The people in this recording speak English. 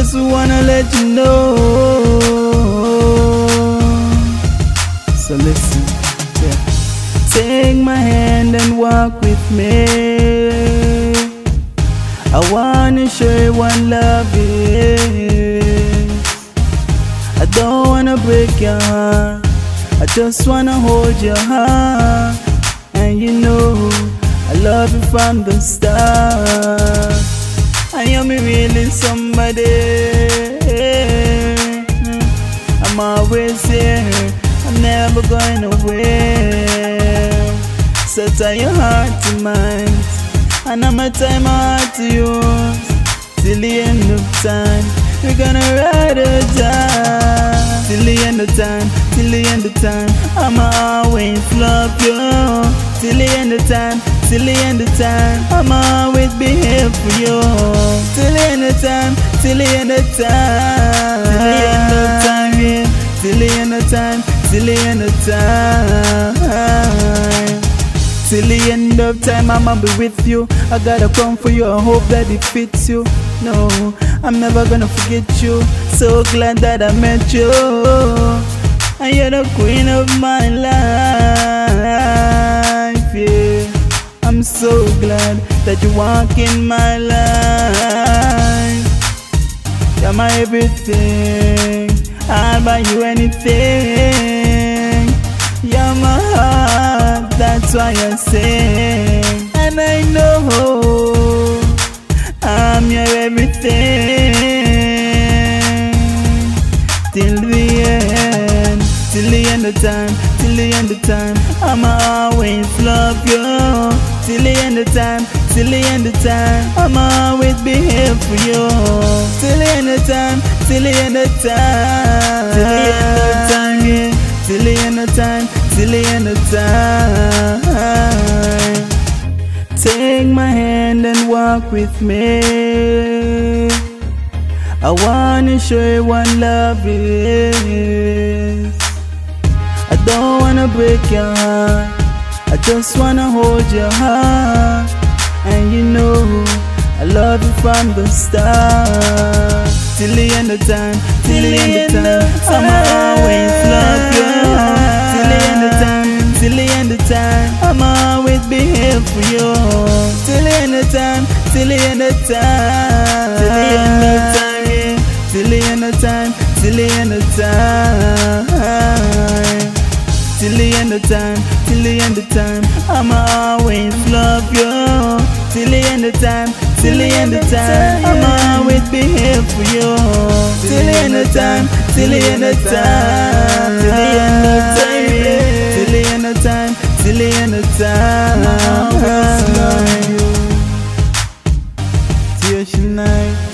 just wanna let you know. So listen, yeah. Take my hand and walk with me. I wanna show you what love is. I don't wanna break your heart, I just wanna hold your heart. And you know I love you from the start. And you're me really somebody. I'm always here, I'm never going away. So tie your heart to mine, and I'ma tie my heart to yours. Till the end of time, we're gonna ride or die. Till the end of time, till the end of time, I'ma always love you. Till the end of time, till the end of time, I'ma always be here for you. Till the end of time, till the end of time, till the end of time, yeah. Till the end of time, till the end of time. Till the end of time, I'ma be with you. I gotta come for you, I hope that it fits you. No, I'm never gonna forget you. So glad that I met you. And you're the queen of my life, yeah. I'm so glad that you walk in my life. You're my everything, I'll buy you anything. You're my heart, that's why I sing. And I know I'm your everything. Till the end, till the end of time, till the end of time, I'ma always love you. Till the end of time, till the end of time, I'ma always be here for you. Till the end of time, till the end of time, till the end of time, yeah. Till the end of time, till the end of time. Take my hand and walk with me. I wanna show you what love is. I don't wanna break your heart, I just wanna hold your heart. And you know I love you from the start. Till the end of time, till the end of time, I'ma always love you. Till the end of time, till the end of time, I'ma always be here for you. Till the end of time, till the end of time, till the end of time, yeah. Till the end of time, till the end of time. Till the end of time, till the end of time, I'ma always love you. Till the end of time, till the end of time, I'ma always be here for you. Till the end of time, till the end of time, till the end of time, yeah. Till the end of time, till the end of time. Till Shania.